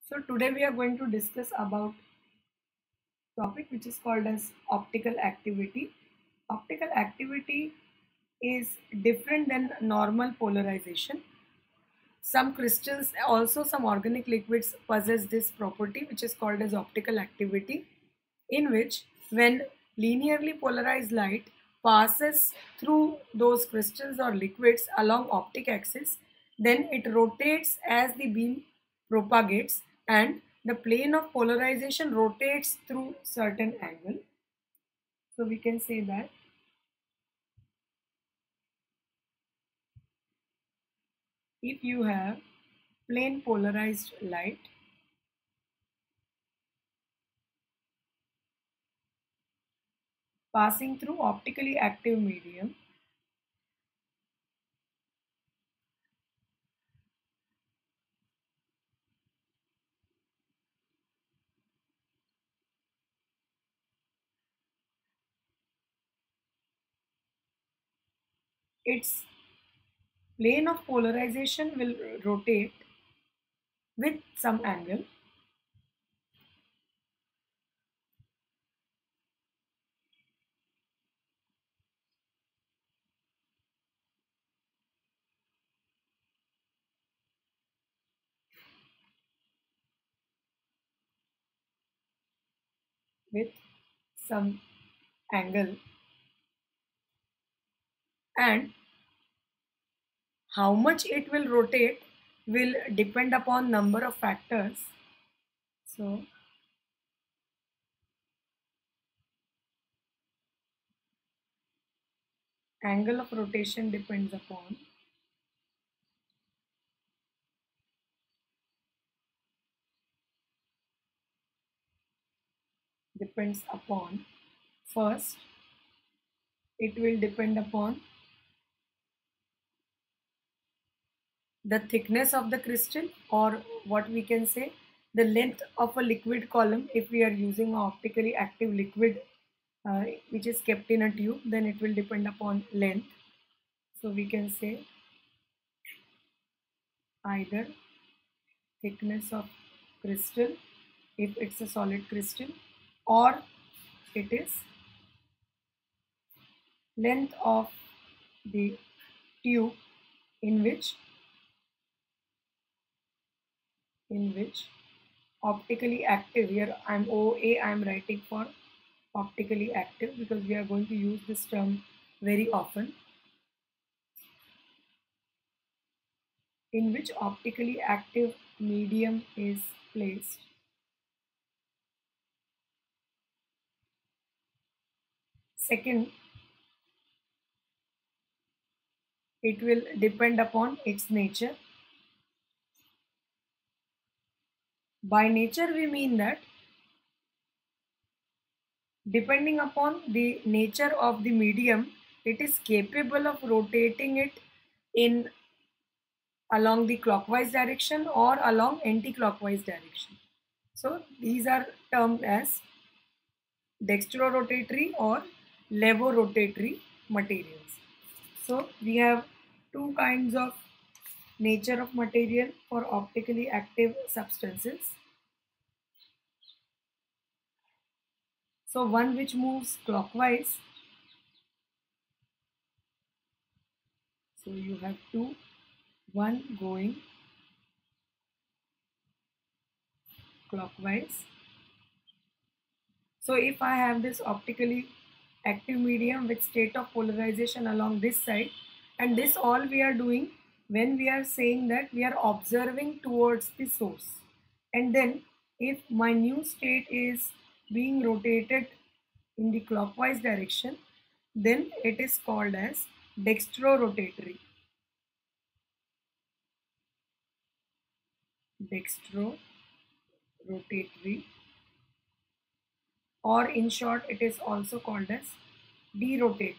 So today we are going to discuss about topic which is called as optical activity. Optical activity is different than normal polarization. Some crystals, also some organic liquids possess this property which is called as optical activity, in which when linearly polarized light passes through those crystals or liquids along optic axis, then it rotates as the beam propagates and the plane of polarization rotates through certain angle. So we can say that if you have plane polarized light passing through optically active medium, its plane of polarization will rotate with some angle, with some angle, and how much it will rotate will depend upon number of factors. So angle of rotation depends upon first it will depend upon the thickness of the crystal, or what we can say, the length of a liquid column. If we are using an optically active liquid which is kept in a tube, then it will depend upon length. So we can say either thickness of crystal if it's a solid crystal, or it is length of the tube in which optically active, here I'm OA, I'm writing for optically active because we are going to use this term very often, in which optically active medium is placed. Second, it will depend upon its nature. By nature we mean that depending upon the nature of the medium, it is capable of rotating it in along the clockwise direction or along anti-clockwise direction. So these are termed as dextrorotatory or levorotatory materials. So we have two kinds of nature of material for optically active substances. So one which moves clockwise. So you have two, one going clockwise. So if I have this optically active medium with state of polarization along this side, and this all we are doing when we are saying that we are observing towards the source, and then if my new state is being rotated in the clockwise direction, then it is called as dextrorotatory. Dextrorotatory, or in short it is also called as derotatory.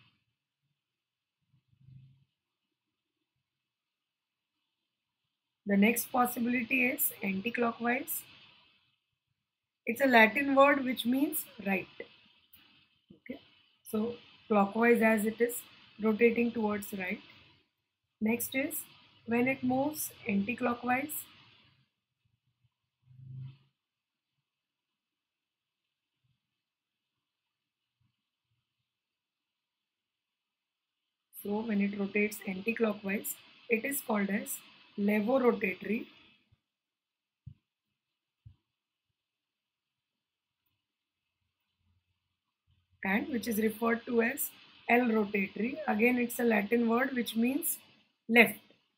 The next possibility is anti-clockwise. It's a Latin word which means right. Okay, so clockwise as it is rotating towards right. Next is when it moves anti-clockwise. So when it rotates anti-clockwise, it is called as levorotatory, and which is referred to as L-rotatory. Again, it's a Latin word which means left.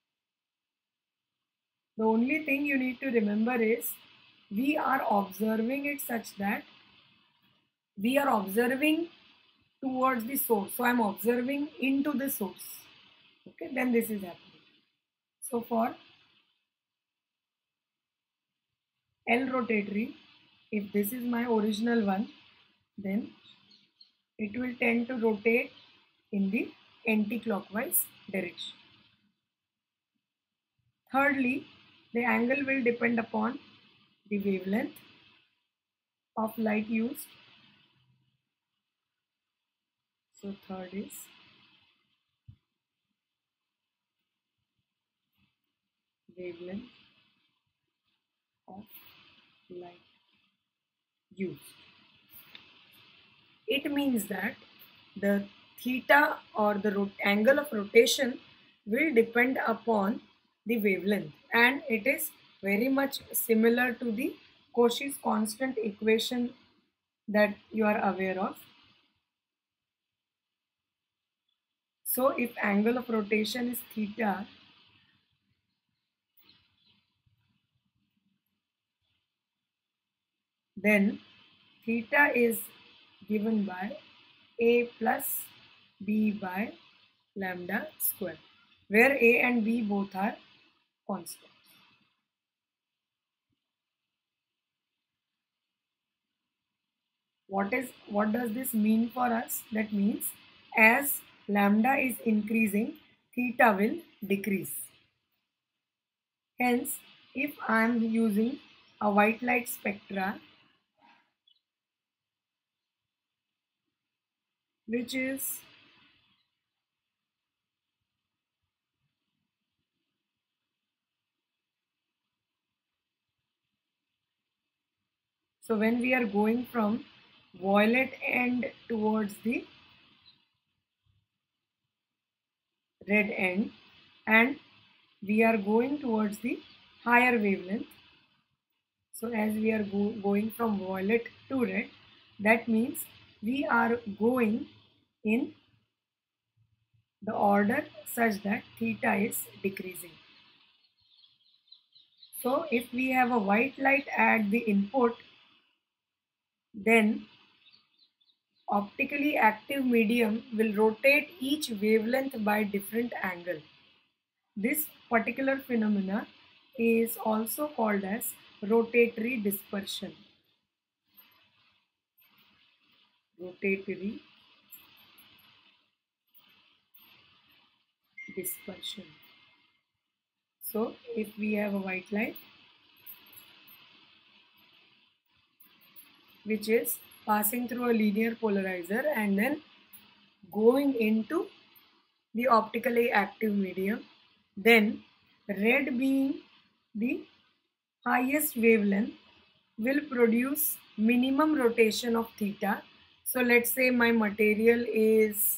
The only thing you need to remember is we are observing it such that we are observing towards the source. So I'm observing into the source. Okay, then this is happening. So for L rotatory, if this is my original one, then it will tend to rotate in the anti-clockwise direction. Thirdly, the angle will depend upon the wavelength of light used. So third is wavelength of light used. It means that the theta or the angle of rotation will depend upon the wavelength, and it is very much similar to the Cauchy's constant equation that you are aware of. So if angle of rotation is theta, then theta is given by a plus b by lambda square, where a and b both are constant. What does this mean for us? That means as lambda is increasing, theta will decrease. Hence, if I am using a white light spectra, which is so when we are going from violet end towards the red end, and we are going towards the higher wavelength. So as we are going from violet to red, that means we are going in the order such that theta is decreasing. So if we have a white light at the input, then optically active medium will rotate each wavelength by different angle. This particular phenomena is also called as rotatory dispersion. Rotatory dispersion. So if we have a white light which is passing through a linear polarizer and then going into the optically active medium, then red being the highest wavelength will produce minimum rotation of theta. So let's say my material is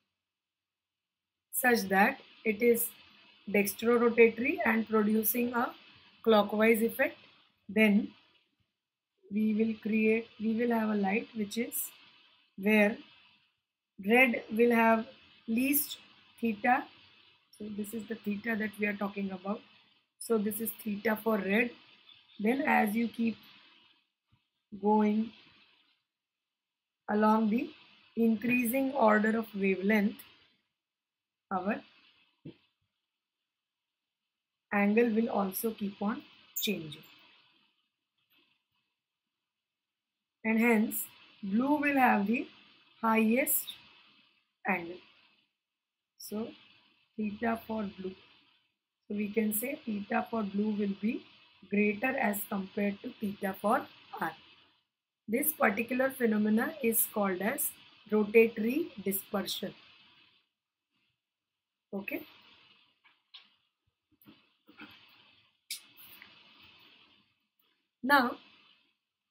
such that it is dextrorotatory and producing a clockwise effect, then we will have a light which is where red will have least theta. So this is the theta that we are talking about. So this is theta for red. Then as you keep going along the increasing order of wavelength, our angle will also keep on changing. And hence blue will have the highest angle. So theta for blue. So we can say theta for blue will be greater as compared to theta for R. This particular phenomena is called as rotatory dispersion. Okay. Now,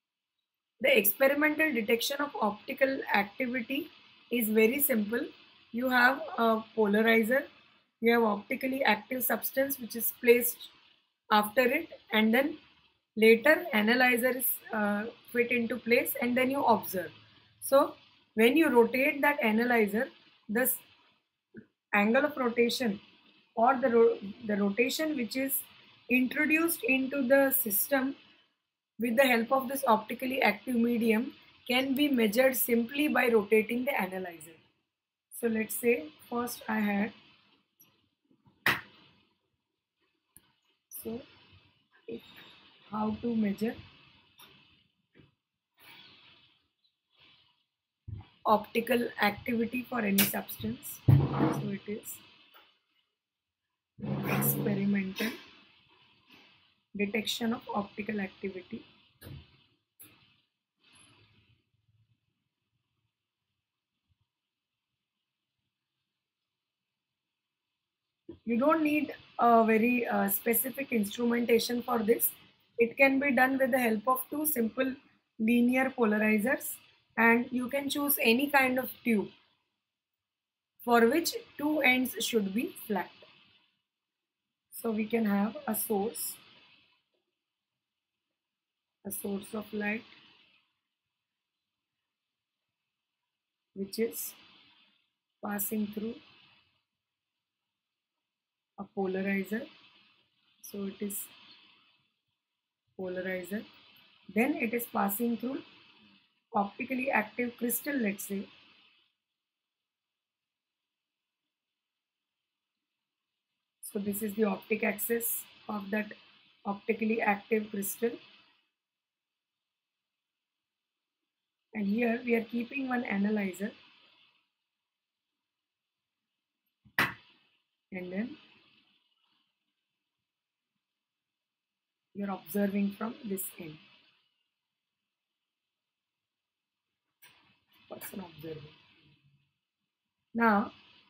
the experimental detection of optical activity is very simple. you have a polarizer, you have optically active substance which is placed after it, and then later analyzer is fit into place, and then you observe. So when you rotate that analyzer, the angle of rotation or the rotation which is introduced into the system with the help of this optically active medium can be measured simply by rotating the analyzer. So let's say first I had, so if, how to measure optical activity for any substance. So it is experimental detection of optical activity. You don't need a very specific instrumentation for this. It can be done with the help of two simple linear polarizers, and you can choose any kind of tube for which two ends should be flat. So we can have a source of light which is passing through a polarizer. So it is polarizer. Then it is passing through optically active crystal, let's say. So this is the optic axis of that optically active crystal. And here we are keeping one analyzer. And then you are observing from this end. Person observing. Now,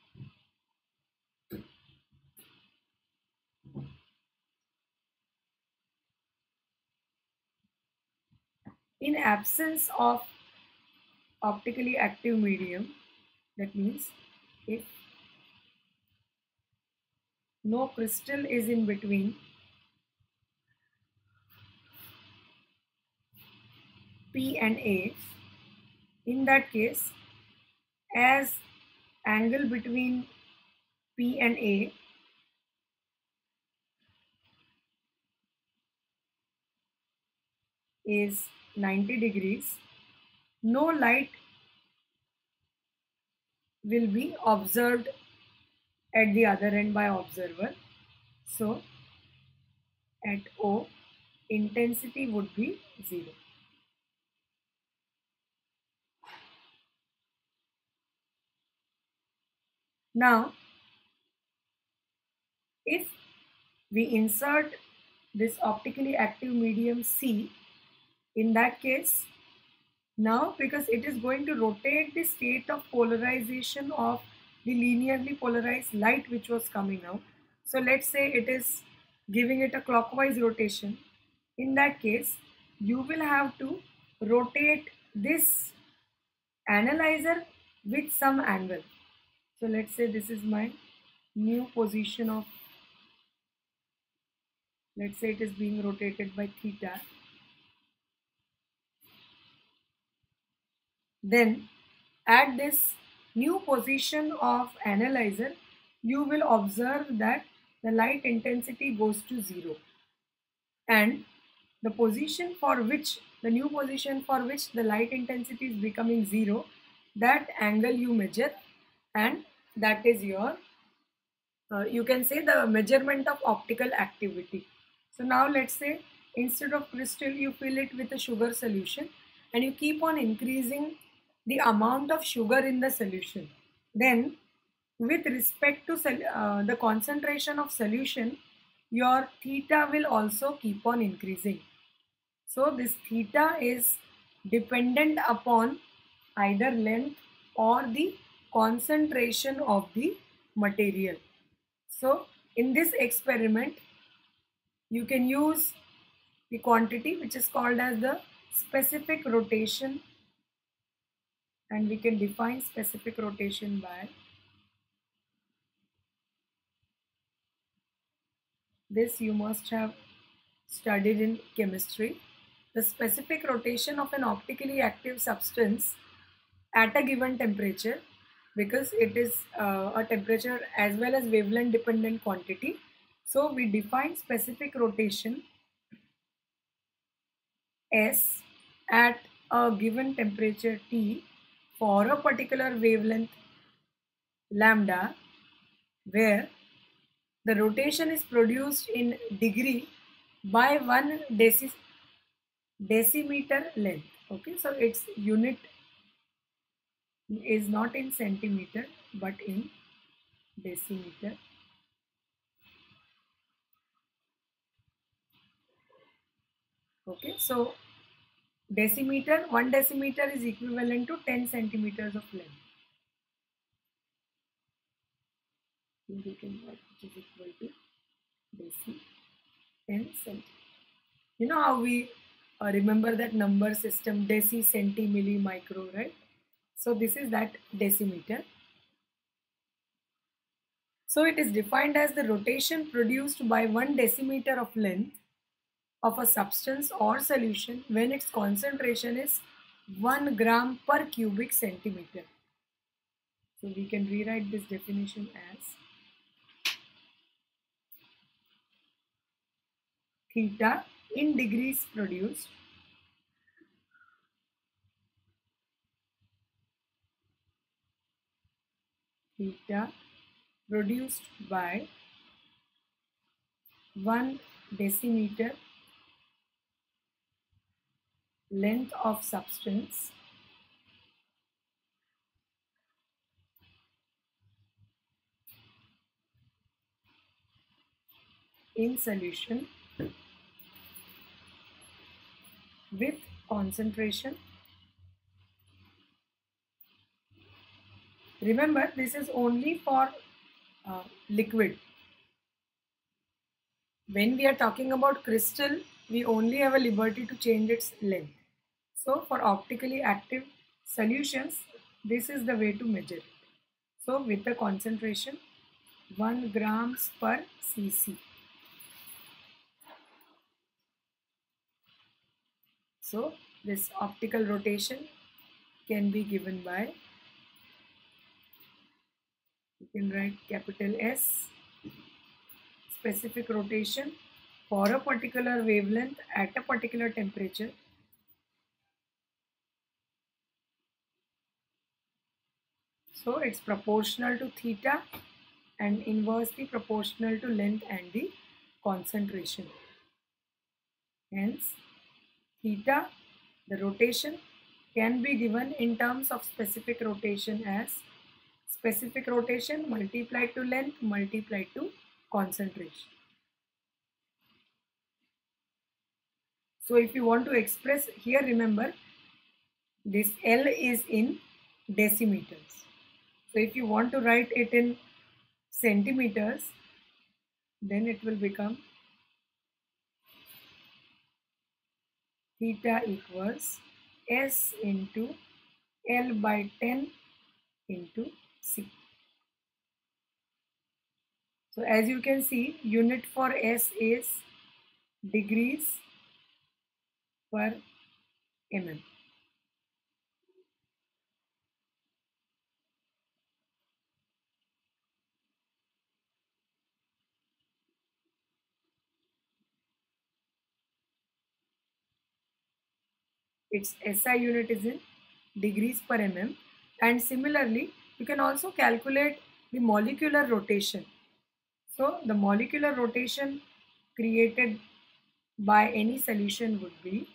in absence of optically active medium, that means if no crystal is in between P and A, in that case, as angle between P and A is 90 degrees, no light will be observed at the other end by observer. So at O, intensity would be 0. Now, if we insert this optically active medium C, in that case, now because it is going to rotate the state of polarization of the linearly polarized light which was coming out. So let's say it is giving it a clockwise rotation. In that case, you will have to rotate this analyzer with some angle. So let's say this is my new position of, let's say it is being rotated by theta. Then at this new position of analyzer, you will observe that the light intensity goes to 0. And the position for which, the new position for which the light intensity is becoming 0, that angle you measure, and that is your, you can say, the measurement of optical activity. So now let's say instead of crystal, you fill it with a sugar solution and you keep on increasing the amount of sugar in the solution. Then with respect to the concentration of solution, your theta will also keep on increasing. So this theta is dependent upon either length or the concentration of the material. So in this experiment, you can use the quantity which is called as the specific rotation, and we can define specific rotation by This you must have studied in chemistry. The specific rotation of an optically active substance at a given temperature, because it is a temperature as well as wavelength dependent quantity. So we define specific rotation S at a given temperature T for a particular wavelength lambda, where the rotation is produced in degree by 1 decimeter length. Okay, so its unit is not in centimeter but in decimeter. Okay, so decimeter, 1 decimeter is equivalent to 10 centimeters of length. We can write which is equal to deci 10 centimeter. You know how we remember that number system, deci, centi, milli, micro, right? So this is that decimeter. So it is defined as the rotation produced by 1 decimeter of length of a substance or solution when its concentration is 1 gram per cubic centimeter. So we can rewrite this definition as theta in degrees produced theta produced by 1 decimeter length of substance in solution with concentration. Remember, this is only for liquid. When we are talking about crystal, we only have a liberty to change its length. So for optically active solutions, this is the way to measure it. So with the concentration 1 grams per cc. So this optical rotation can be given by, you can write capital S, specific rotation for a particular wavelength at a particular temperature. So it's proportional to theta and inversely proportional to length and the concentration. Hence, theta, the rotation, can be given in terms of specific rotation as specific rotation multiplied to length multiplied to concentration. So if you want to express here, remember this L is in decimeters. So if you want to write it in centimeters, then it will become theta equals S into L by 10 into C. So as you can see, unit for S is degrees per mm. Its SI unit is in degrees per mm, and similarly you can also calculate the molecular rotation. So the molecular rotation created by any solution would be,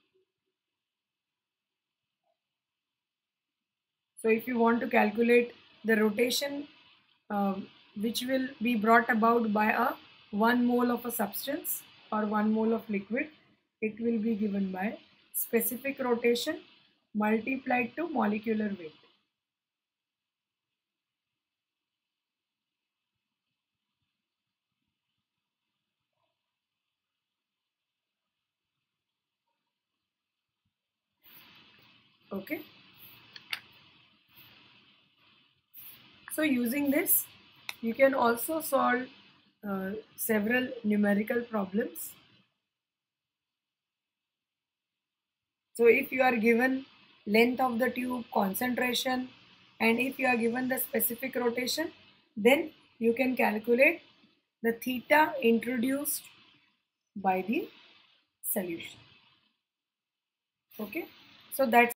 so if you want to calculate the rotation which will be brought about by a 1 mole of a substance or 1 mole of liquid, it will be given by specific rotation multiplied to molecular weight. Okay. So using this, you can also solve several numerical problems. So if you are given length of the tube, concentration, and if you are given the specific rotation, then you can calculate the theta introduced by the solution. Okay, so that's